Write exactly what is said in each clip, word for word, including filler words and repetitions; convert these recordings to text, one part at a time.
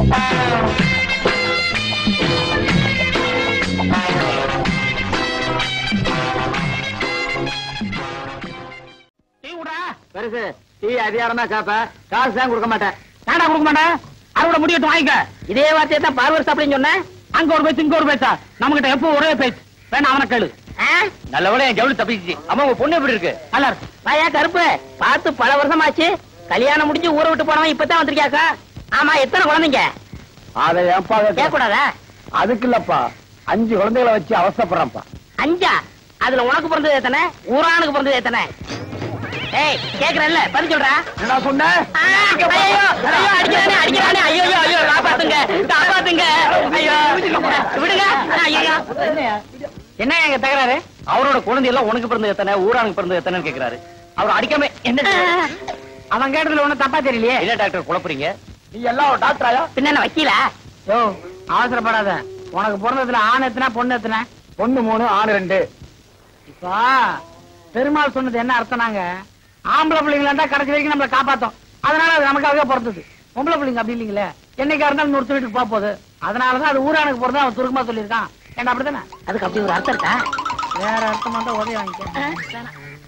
பெருசு டீ அதிகாரம் தான் கேப்ப, காசு தான் கொடுக்க மாட்டேன். நாடா கொடுக்க மாட்டேன், அறுவடை முடியட்டு வாங்கிக்க. இதே வார்த்தையை தான் பார்வர் சாப்பிடுன்னு சொன்னேன். அங்க ஒரு பேச்சு இங்க ஒரு பேச்சா, நம்ம கிட்ட எப்போ ஒரே பேச்சு. வேணா அவனை கேளு. நல்லவளே என் ஜவுளி தப்பிச்சு. அம்மா உங்க பொண்ணு எப்படி இருக்கு? நல்லா இருக்கு. வாயா கருப்பு, பார்த்து பல வருஷம் ஆச்சு. கல்யாணம் முடிஞ்சு ஊரை விட்டு போனவன் இப்பதான் வந்திருக்கியாக்கா. ஆமா, எத்தனை குழந்தைங்க? அதை ஏப்பா கேட்க கூடாதா? அதுக்கு இல்லப்பா, அஞ்சு குழந்தைகளை வச்சு அவசரப்படுறப்பா. அஞ்சா? அதுல உனக்கு பிறந்தது எத்தனை, ஊரானுக்கு பிறந்தது எத்தனை? ஏய் கேக்குறல்ல, பதில் சொல்றா. என்ன சொன்ன? ஐயோ ஐயோ அடிக்கறானே அடிக்கறானே. ஐயோ ஐயோ காப்பாத்துங்க காப்பாத்துங்க. ஐயோ விடுங்க. ஐயோ என்ன எங்க தகராறு? அவரோட குழந்தை எல்லாம் உனக்கு பிறந்தது எத்தனை, ஊரானுக்கு பிறந்தது எத்தனைன்னு கேக்குறாரு. அவர் அடிக்காம என்ன அவன் கேட்டதுல ஒண்ணு தப்பா தெரியலையே. இல்ல டாக்டர் குழப்பறீங்க. நீ எல்லாம் டாக்டரா பின்ன என்ன வக்கீலா? யோ அவசரப்படாத. உனக்கு பிறந்ததுல ஆண் எத்தனை பொண்ணு எத்தனை? பொண்ணு மூணு ஆண் ரெண்டு. இப்ப பெருமாள் சொன்னது என்ன அர்த்தம்னாங்க, ஆம்பளை பிள்ளைங்களா கடைசி வரைக்கும் நம்மளை காப்பாத்தோம். அதனால அது நமக்காக பிறந்தது. பொம்பளை பிள்ளைங்க அப்படி இல்லீங்களே, என்னைக்கா இருந்தாலும் நூறு வீட்டுக்கு போக போகுது. அதனாலதான் அது ஊரானுக்கு போறது அவன் சுருக்கமா சொல்லியிருக்கான். ஏண்டா அப்படித்தானே? அதுக்கு அப்படி ஒரு அர்த்தம் இருக்கா? வேற அர்த்தம் தான் உதவி வாங்கிக்க.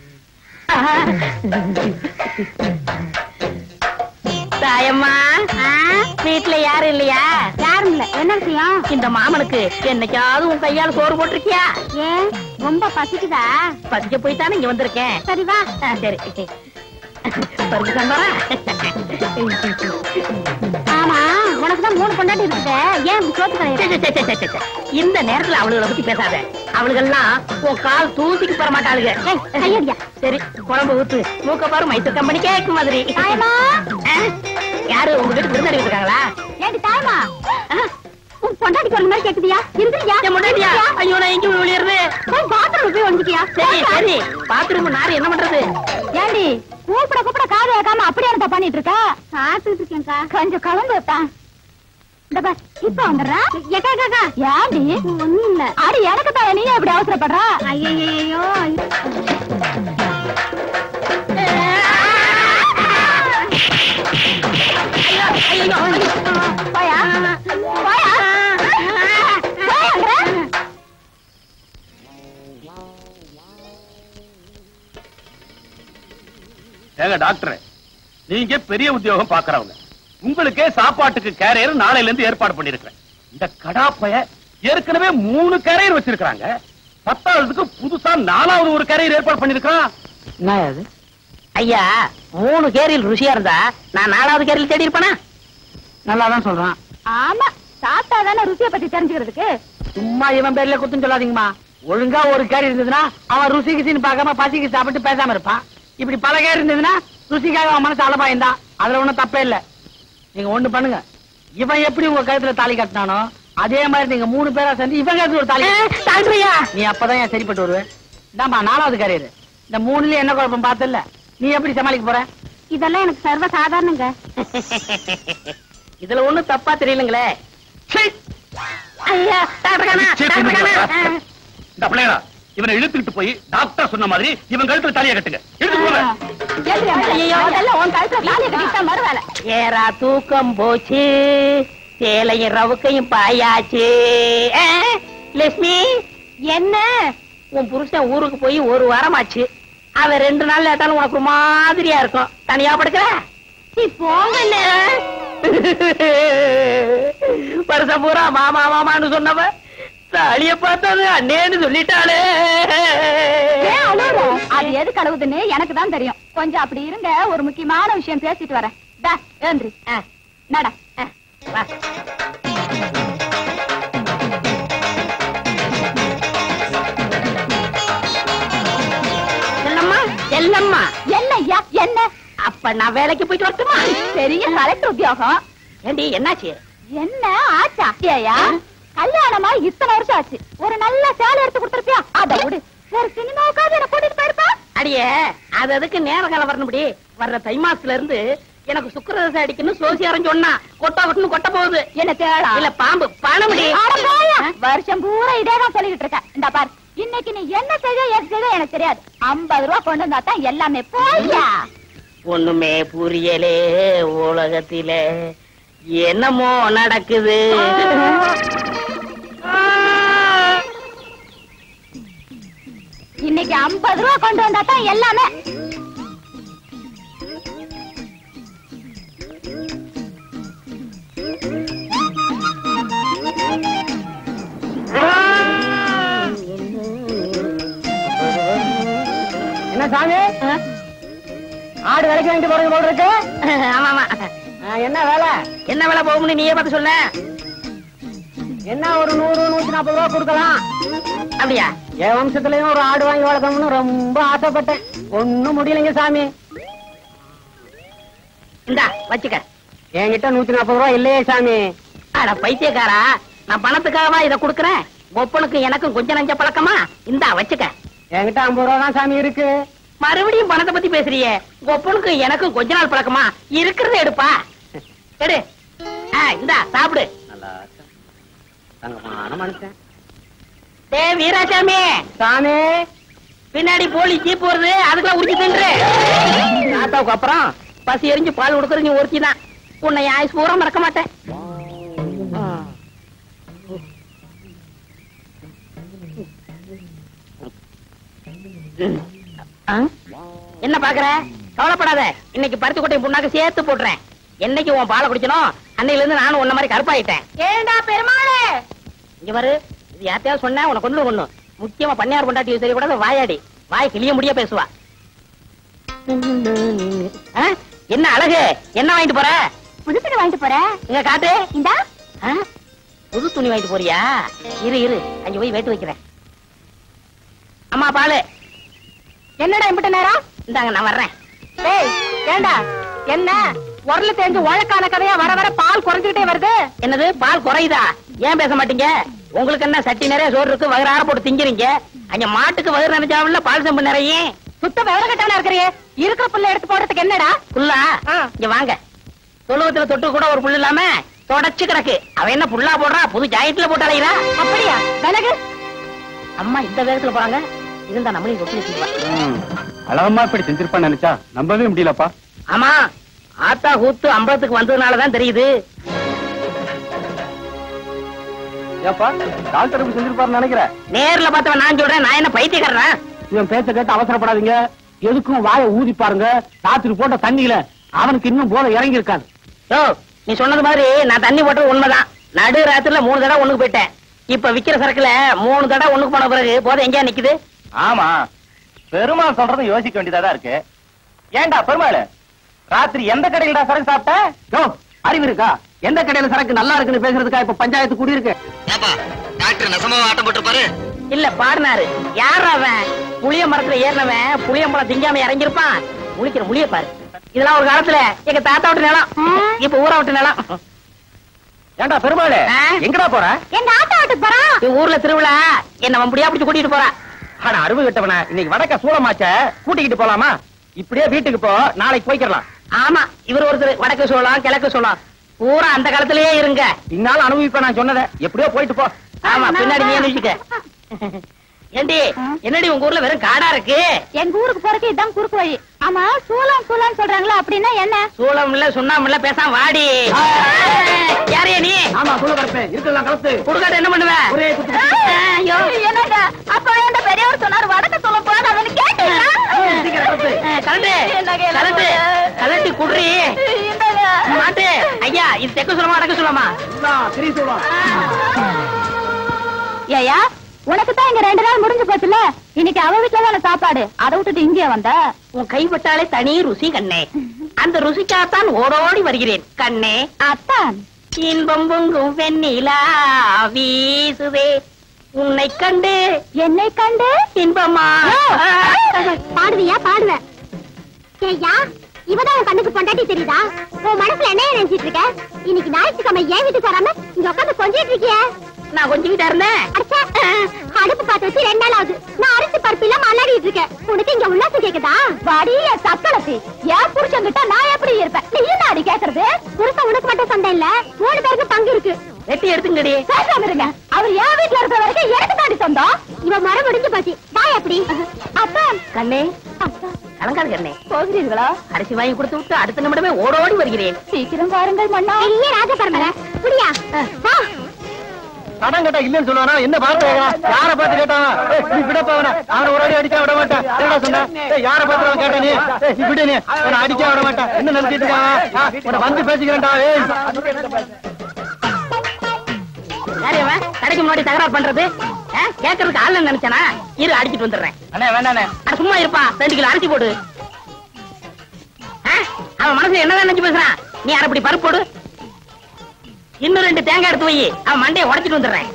தாயம்மா, வீட்டுல யாரும் இல்லையா? யாரும் இல்ல. என்ன விஷயம்? இந்த மாமனுக்கு என்னைக்காவது உன் கையால சோறு போட்டிருக்கியா? ஏன் ரொம்ப பசிக்குதா? பசிக்க போய் தானே இங்க வந்திருக்கேன். சரி வா. சரி ஆமா, உனக்குதான் மூணு பொண்டாட்டி இருக்குது, ஏன் சோத்து கிடையாது? இந்த நேரத்துல அவளுகளை பத்தி பேசாத. அவளுகெல்லாம் உன் கால் தூசிக்கு பெற மாட்டாளுங்க. கையடியா. சரி குழம்பு ஊத்து. மூக்க பாரு மைசூர் கம்பெனி கேக்கு மாதிரி. யாரு உங்க வீட்டு விருந்தாடி இருக்காங்களா? ஏடி தாயமா, உன் பொண்டாட்டி குரல் மாதிரி கேக்குதியா? இருந்தியா? பொண்டாட்டியா? ஐயோ நான் எங்க விளையாடுறது? பாத்ரூம் போய் வந்துட்டியா? சரி சரி, பாத்ரூம் நாரு என்ன பண்றது? ஏண்டி கூப்பிட கூப்பிட காது வைக்காம அப்படியே என்ன பண்ணிட்டு இருக்கா? சாப்பிட்டு இருக்கேன்க்கா. கொஞ்சம் கலந்து வைப்பேன். இப்ப வந்துடுறேன். ஏண்டி ஒண்ணும் இல்ல. அடி எனக்கு தான், நீ எப்படி அவசரப்படுற? ஐயோ ஏங்க டாக்டர், நீங்க பெரிய உத்தியோகம் பாக்குறவங்க, உங்களுக்கே சாப்பாட்டுக்கு கேரியர் நாளையில இருந்து ஏற்பாடு பண்ணிருக்கிறேன். இந்த கடாப்பைய ஏற்கனவே மூணு கேரியர் வச்சிருக்காங்க, பத்தாவதுக்கு புதுசா நாலாவது ஒரு கேரியர் ஏற்பாடு பண்ணிருக்கான். என்ன அது? ஐயா, மூணு கேரியல் ருசியா இருந்தா நான் நாலாவது கேரியல் தேடி இருப்பேனா? நல்லாதான் சொல்றான். ஆமா, சாப்பிட்டா தானே ருசியை பத்தி தெரிஞ்சுக்கிறதுக்கு. சும்மா இவன் பேர்ல குத்தம் சொல்லாதீங்கம்மா. ஒழுங்கா ஒரு கேரி இருந்ததுன்னா அவன் ருசி கிசின்னு பார்க்காம பசிக்கு சாப்பிட்டு பேசாம இருப்பான். இப்படி பல கேரி இருந்ததுன்னா ருசிக்காக அவன் மனசு அலபாயந்தான். அதுல ஒண்ணும் தப்பே இல்ல. நீங்க ஒண்ணு பண்ணுங்க, இவன் எப்படி உங்க கழுத்துல தாலி கட்டினானோ அதே மாதிரி நீங்க மூணு பேரா சேர்ந்து இவன் கழுத்துல ஒரு தாலி. நீ அப்பதான் ஏன் சரிப்பட்டு வருவேன். இந்தாமா நாலாவது கேரியர். இந்த மூணுலயும் என்ன குழப்பம் பார்த்தல, நீ எப்படி சமாளிக்க போற? இதெல்லாம் எனக்கு சர்வ சாதாரணங்க. இதுல ஒண்ணும் தப்பா தெரியலங்களே. ஐயா இந்த பிள்ளைகளா, இவனை இழுத்துக்கிட்டு போய் டாக்டர் சொன்ன மாதிரி இவன் கழுத்துல தாலியை கட்டுங்க. ஏரா தூக்கம் போச்சு, சேலையும் ரவுக்கையும் பாயாச்சு. லட்சுமி, என்ன உன் புருஷன் ஊருக்கு போய் ஒரு வாரமாச்சு. அவன் ரெண்டு நாள் லேட்டாலும் உனக்கு ஒரு மாதிரியா இருக்கும். தனியா படுக்கிற? போங்க. வருஷம் பூரா மாமா மாமான்னு சொன்னவ தாலிய பார்த்தது அண்ணேன்னு சொல்லிட்டாளே. அது எது கழுவுதுன்னு எனக்கு தான் தெரியும். கொஞ்சம் அப்படி இருங்க, ஒரு முக்கியமான விஷயம் பேசிட்டு வரேன். ஏந்திரி நட. செல்லம்மா செல்லம்மா. என்னய்யா என்ன? அப்ப நான் வேலைக்கு போயிட்டு வரட்டுமா? பெரிய கலெக்டர் உத்தியோகம். ஏண்டி என்னாச்சு? என்ன ஆச்சா? ஐயா, கல்யாணமா இத்தனை வருஷம் ஆச்சு, ஒரு நல்ல சேலை எடுத்து கொடுத்துருப்பியா? அத விடு, ஒரு சினிமாவுக்காவது என்ன கூட்டிட்டு போயிருப்பா. அடியே, அது அதுக்கு நேர காலம் வரணும்படி. வர்ற தை மாசத்துல இருந்து எனக்கு சுக்கரதசை அடிக்கணும் சோசியாரம் சொன்னா கொட்டா கொட்டுன்னு கொட்ட போகுது. என்ன தேடா? இல்ல பாம்பு பணமுடி. வருஷம் பூரா இதேதான் சொல்லிக்கிட்டு இருக்க. இந்த பாரு, இன்னைக்கு நீ என்ன செய்ய எது செய்ய எனக்கு தெரியாது. ஐம்பது ரூபா கொண்டு வந்தா தான் எல்லாமே. போய்யா. ஒண்ணுமே புரியலே உலகத்திலே, என்னமோ நடக்குது. இன்னைக்கு ஐம்பது ரூபா கொண்டு வந்தா தான் எல்லாமே. என்ன சாமி, ஆடு விலைக்கு வாங்கிட்டு போறது போல இருக்கு. ஆமா ஆமா. என்ன வேலை, என்ன வேலை போகும்னு நீயே பார்த்து சொல்ல. என்ன ஒரு நூறு நூத்தி நாற்பது ரூபா கொடுக்கலாம். அப்படியா? என் வம்சத்துலயும் ஒரு ஆடு வாங்கி வளர்க்கணும்னு ரொம்ப ஆசைப்பட்டேன். ஒண்ணும் முடியலைங்க சாமி. இந்தா வச்சுக்க. என்கிட்ட நூத்தி நாற்பது ரூபா இல்லையே சாமி. அட பைத்தியக்காரா, நான் பணத்துக்காகவா இதை கொடுக்கறேன்? ஒப்பனுக்கு எனக்கும் கொஞ்சம் நஞ்ச பழக்கமா? இந்தா வச்சுக்க. என்கிட்ட ஐம்பது ரூபா தான் சாமி இருக்கு. மறுபடியும் பணத்தை பத்தி பேசுறியே. ஒப்பனுக்கு எனக்கும் கொஞ்ச நாள் பழக்கமா? இருக்கிறத எடுப்பா. எடு. இந்தா சாப்பிடு. தங்கமான மனுஷன். டே வீராசாமி சாமி, பின்னாடி போலி ஜீப் வருது, அதுக்கெல்லாம் உரிச்சு தின்று. தாத்தாவுக்கு அப்புறம் பசி எரிஞ்சு பால் கொடுக்கறது நீ ஒருத்தி தான். உன்னை ஆயுஸ் பூரா மறக்க மாட்டேன். என்ன பாக்குற? கவலைப்படாத, இன்னைக்கு பருத்தி கொட்டை புண்ணாக்கு சேர்த்து போட்டுறேன். என்னைக்கு உன் பாலை குடிச்சனும் அன்னையில இருந்து நானும் உன்ன மாதிரி கருப்பாயிட்டேன். ஏண்டா பெருமாளே, இங்க வரு. இது யார்த்தையாவது சொன்ன உனக்கு கொண்டு ஒண்ணு முக்கியமா பண்ணையார் கொண்டாட்டி சரி கூட வாயாடி வாய் கிளிய முடிய பேசுவா. என்ன அழகு, என்ன வாங்கிட்டு போற? புது துணி வாங்கிட்டு போறேன். இங்க காட்டு. இந்தா. புது துணி வாங்கிட்டு போறியா? இரு இரு, அங்க போய் வேட்டு வைக்கிறேன். அம்மா பாலு. என்னடா இம்பிட்ட நேரம்? இந்தாங்க நான் வர்றேன். ஏய் ஏண்டா, என்ன உரல தேஞ்சு உழக்கான கதையா வர வர பால் குறைஞ்சுக்கிட்டே வருது. என்னது பால் குறையுதா? ஏன் பேச மாட்டீங்க? உங்களுக்கு என்ன சட்டி நிறைய சோறு இருக்கு, வயிறார போட்டு திங்கிறீங்க. அங்க மாட்டுக்கு வயிறு நினைச்சாவில்ல பால் செம்பு நிறைய. சுத்த விவரம் கட்டான இருக்கிறியே. இருக்கிற புல்ல எடுத்து போடுறதுக்கு என்னடா? புல்லா? இங்க வாங்க. தொழுவத்துல தொட்டு கூட ஒரு புல்லு இல்லாம தொடச்சு கிடக்கு. அவ என்ன புல்லா போடுறா? புது ஜாயிட்ல போட்டு அலைகிறா. அப்படியா? விலகு. அம்மா இந்த வேகத்துல போறாங்க. இருந்தா நம்மளையும் கொட்டி வச்சிருப்பா. அழகமா இப்படி செஞ்சிருப்பான்னு நினைச்சா நம்பவே முடியலப்பா. ஆமா, ஆத்தா கூத்து ஐம்பதுக்கு வந்ததுனாலதான் தெரியுது. ஏப்பா டாக்டர் செஞ்சிருப்பாருன்னு நினைக்கிறேன். நேர்ல பார்த்தவன் நான் சொல்றேன், நான் என்ன பைத்தியக்காரன்? இவன் பேச்ச கேட்டு அவசரப்படாதீங்க. எதுக்கும் வாயை ஊதி பாருங்க. ராத்திரி போட்ட தண்ணியில அவனுக்கு இன்னும் போத இறங்கி இருக்காது. ஓ, நீ சொன்னது மாதிரி நான் தண்ணி போட்டது உண்மைதான். நடு ராத்திரில மூணு தடவை ஒண்ணுக்கு போயிட்டேன். இப்ப விக்கிற சரக்குல மூணு தடவை ஒண்ணுக்கு போன பிறகு போத எங்கேயா நிக்குது? ஆமா, பெருமாள் சொல்றது யோசிக்க வேண்டியதா இருக்கு. ஏண்டா பெருமாள், ராத்திரி எந்த கடையில சரக்கு சாப்பிட்ட? அறிவு இருக்கா? எந்த கடையில சரக்கு நல்லா இருக்குன்னு பேசுறதுக்கா இப்ப பஞ்சாயத்து கூடி இருக்கு. டாக்டர் நெசமா ஆட்டம் போட்டு பாரு. இல்ல பாடினாரு. யார் அவன்? புளிய மரத்துல ஏறினவன் புளிய மரம் திங்காம இறங்கிருப்பான். முழிக்கிற முழிய பாரு. இதெல்லாம் ஒரு காலத்துல எங்க தாத்தா விட்டு நிலம், இப்ப ஊரா விட்டு நிலம். ஏண்டா பெருமாள், எங்கடா போற? எங்க ஆத்தா வீட்டுக்கு போறான். ஊர்ல திருவிழா, என்ன முடியா பிடிச்சு கூட்டிட்டு போறா. ஆனா அருவு கிட்டவன இன்னைக்கு வடக்க சூளமாச்ச கூட்டிக்கிட்டு போலாமா? இப்படியே வீட்டுக்கு போ, நாளைக்கு போய்க்கலாம். ஆமா, இவர் ஒருத்தர் வடக்கு சோளம் கிழக்கு சோளம் பூரா அந்த காலத்திலேயே இருங்க. இன்னாலும் அனுபவிப்ப நான் சொன்னதை. எப்படியோ போயிட்டு போ. ஆமா, பின்னாடி நீ அனுப்பிச்சுக்க. ஏண்டி, என்னடி உங்க ஊர்ல வெறும் காடா இருக்கு? எங்க ஊருக்கு போறதுக்கு இதான் குறுக்கு வழி. ஆமா, சூளம் சூளம் சொல்றாங்களா, அப்படின்னா என்ன? சூளம் இல்ல சுண்ணாம இல்ல, பேசாம வாடி. யாரையா நீ? ஆமா, சூளம் கலப்பேன். இருக்கலாம் கலப்பு. குடுக்காட்ட என்ன பண்ணுவ? ஒரே குத்து. ஐயோ, என்னங்க அப்ப அந்த பெரியவர் சொன்னாரு வடக்க சொல்ல போறான்னு அவனுக்கு கேட்டீங்களா? கலட்டு கலட்டு கலட்டி குடுறி மாட்டு. ஐயா, இது தெக்க சொல்லமா வடக்க சொல்லமா? சரி சொல்லுவோம். ஏயா, உனக்கு தான் இங்க ரெண்டு நாள் முடிஞ்சு போச்சுல. இன்னைக்கு அவ வீட்டுல தான சாப்பாடு, அதை விட்டுட்டு இங்கே வந்த? உன் கைப்பட்டாலே தனி ருசி கண்ணே. அந்த ருசிக்காகத்தான் ஓடோடி வருகிறேன் கண்ணே. அத்தான் இன்பம் பொங்கும் வெண்ணிலா வீசுதே உன்னை கண்டு. என்னை கண்டு இன்பமா? பாடுவியா? பாடுவேன். ஏய்யா, இவதான் உன் கண்ணுக்கு பொண்டாட்டி தெரியுதா? உன் மனசுல என்ன நினைச்சிட்டு இருக்க? இன்னைக்கு ஞாயிற்றுக்கிழமை ஏன் வீட்டுக்கு வராம இங்க உட்காந்து கொஞ்சிட்டு இருக்கிய? நான் கொஞ்சிக்கிட்டா இருந்தேன். அடுப்பு பார்த்து வச்சு ரெண்டு நாள் ஆகுது. நான் அரிசி பருப்பில மல்லாடிட்டு இருக்கேன். உனக்கு இங்க உல்லாசம் கேக்குதா? வாடி சக்கலத்தி, ஏன் புருஷன் கிட்ட நான் எப்படி இருப்பேன்? நீ என்ன அடி கேக்குறது? புருஷன் உனக்கு மட்டும் சண்டை இல்ல, மூணு பேருக்கு பங்கு இருக்கு. வெட்டி எடுத்துங்கடி. பேசாம இருங்க. அவர் என் வீட்டுல இருக்கிற வரைக்கும் எனக்கு தாண்டி சொந்தம். இவன் மரம் முடிஞ்சு போச்சு. வா எப்படி? அப்பா கண்ணே, கலங்காது கண்ணே. போகிறீர்களா? அரிசி வாங்கி கொடுத்து விட்டு அடுத்த நிமிடமே ஓடோடி வருகிறேன். சீக்கிரம் பாருங்கள் மன்னா. இல்லையே ராஜபரமல புரியா? வா. கடன் கேட்டா இல்லன்னு சொல்லுவானா? என்ன பார்த்து யார பார்த்து கேட்டான்? நீ விடப்பா அவனை. அவனை ஒரு அடி அடிச்சா விட மாட்டான். என்னடா சொன்ன? யார பார்த்து கேட்டா நீ? நீ விடு நீ. அவனை அடிச்சா விட மாட்டான். என்ன நினைச்சிட்டு இருக்கான்? உன்னை வந்து பேசிக்கிறேன்டா. யாரையவன் கடைக்கு முன்னாடி தகராறு பண்றது? கேட்கறதுக்கு ஆள் நினைச்சானா? இரு அடிச்சிட்டு வந்துடுறேன். அண்ணே வேண்டாண்ணே. அட சும்மா இருப்பா. ரெண்டு கிலோ அரிசி போடு. அவன் மனசுல என்னதான் நினைச்சு பேசுறான்? நீ அரை அப்படி பருப்பு போடு. இன்னும் ரெண்டு தேங்காய் எடுத்து வை. அவன் மண்டையை உடைச்சிட்டு வந்துடுறேன்.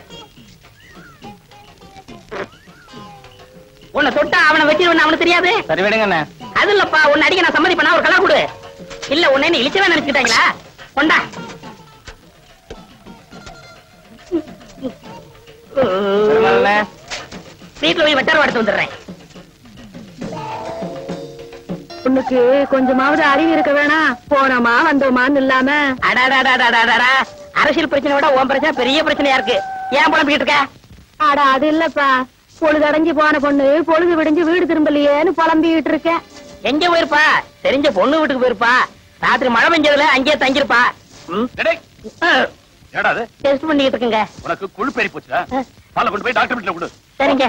உன்னை தொட்டா அவனை வச்சிருவன் அவனுக்கு தெரியாது. சரி விடுங்க. அது இல்லப்பா, உன்னை அடிக்க நான் சம்மதி பண்ணா ஒரு கலா கொடு. இல்ல உன்னை இழிச்சவன் நினைச்சுக்கிட்டாங்களா? கொண்டா. வீட்டுல போய் வெட்டார எடுத்து வந்துடுறேன். உனக்கு கொஞ்சமாவது அறிவு இருக்க வேணாம். போனோமா வந்தோமான்னு இல்லாம. அடாடாடாடாடாடா, அரசியல் பிரச்சனை விட உன் பிரச்சனை பெரிய பிரச்சனையா இருக்கு. ஏன் புலம்பிக்கிட்டு இருக்க? அடா அது இல்லப்பா, பொழுது அடைஞ்சு போன பொண்ணு பொழுது விடிஞ்சு வீடு திரும்பலையேன்னு புலம்பிக்கிட்டு இருக்கேன். எங்க போயிருப்பா? தெரிஞ்ச பொண்ணு வீட்டுக்கு போயிருப்பா. ராத்திரி மழை பெஞ்சதுல அங்கேயே தங்கிருப்பா. டெஸ்ட் பண்ணிட்டு இருக்குங்க. உனக்கு குழுப்பேறி போச்சா? பாலை கொண்டு போய் டாக்டர் வீட்டுல கொடு. சரிங்க.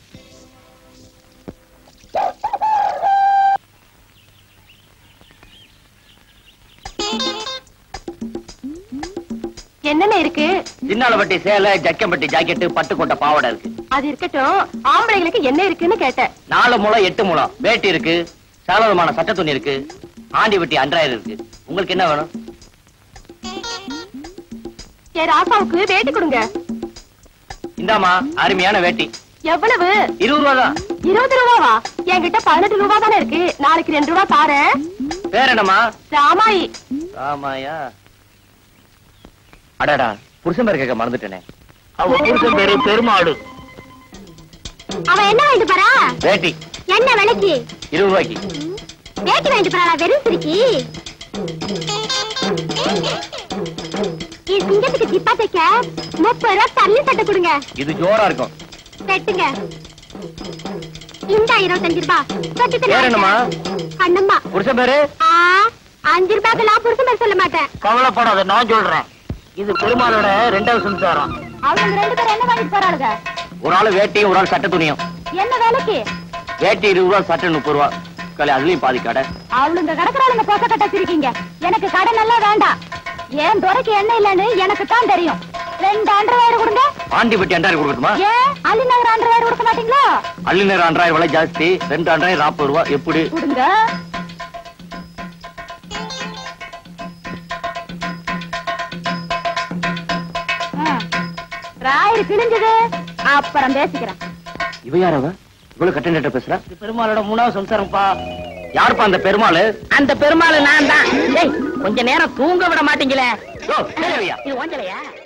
என்னென்ன இருக்கு? சின்னாலப்பட்டி சேலை, ஜக்கம்பட்டி ஜாக்கெட்டு, பட்டுக்கோட்டை பாவாடை இருக்கு. அது இருக்கட்டும், ஆம்பளைங்களுக்கு என்ன இருக்குன்னு கேட்டேன். நாலு முழம் எட்டு முழம் வேட்டி இருக்கு. சகலவிதமான சட்ட துணி இருக்கு. ஆண்டி வெட்டி அன்றாயிரம் இருக்கு. உங்களுக்கு என்ன வேணும்? ஏ ராசாவுக்கு வேட்டி கொடுங்க. இந்தாமா அருமையான வேட்டி. எவ்வளவு? இருபது ரூபா தான். இருபது ரூபாவா? என்கிட்ட பதினெட்டு ரூபா தானே இருக்கு. நாளைக்கு ரெண்டு ரூபா தாரேன். பேர் என்னமா? ராமாயி. ராமாயா? அடடா, புருஷன் பேர் கேட்க மறந்துட்டேனே. அவ புருஷன் பேரு பெருமாடு. அவன் என்ன வாங்கிட்டு போறா? வேட்டி. என்ன விலைக்கு? இருபது ரூபாய்க்கு. வேட்டி வாங்கிட்டு போறா? வெறும் சிரிக்கி. சிங்கத்துக்கு சிப்பா தைக்க முப்பது ரூபா தள்ளி சட்டை கொடுங்க. இது ஜோரா இருக்கும். வெட்டுங்க. இந்த இருபத்தஞ்சு ரூபா. பேர் என்னமா? கண்ணம்மா. புருஷன் பேரு? அஞ்சு ரூபாய்க்கு நான் புருஷன் பேர் சொல்ல மாட்டேன். கவலைப்படாத, நான் சொல்றேன். இது பெருமாளோட ரெண்டாவது சம்சாரம். அவங்க ரெண்டு பேரும் என்ன வாங்கிட்டு போறாங்க? ஒரு ஆள் வேட்டியும் ஒரு ஆள் சட்ட துணியும். என்ன வேலைக்கு? வேட்டி இருபது ரூபா, சட்டை முப்பது ரூபா. கலை அதுலயும் பாதி கடை. அவளுங்க கடற்கறாளுங்க போக்க கட்ட வச்சிருக்கீங்க. எனக்கு கடை நல்லா வேண்டாம். ஏன் துறைக்கு என்ன இல்லன்னு எனக்கு தான் தெரியும். ரெண்டு அண்டர்வேர் கொடுங்க. ஆண்டி பெட்டி அண்டாயிரம் கொடுக்கட்டுமா? ஏன் அள்ளி நகர் அண்டர்வேர் கொடுக்க மாட்டீங்களா? அள்ளி நகர் அண்டாயிரம் விலை ஜாஸ்தி. ரெண்டு அண்டாயிரம் நாற்பது ரூபா. எப்படி கொடுங்க? ராயிரு கிழிஞ்சது. அப்புறம் பேசிக்கிறேன். இவ யாரவ? இவ்வளவு கட்ட நேட்ட பேசுற? பெருமாளோட மூணாவது சம்சாரம்ப்பா. யாருப்பா அந்த பெருமாள்? அந்த பெருமாள் நான் தான். கொஞ்ச நேரம் தூங்க விட மாட்டீங்களே. ஓ, சரியா? இது ஓஞ்சலையா?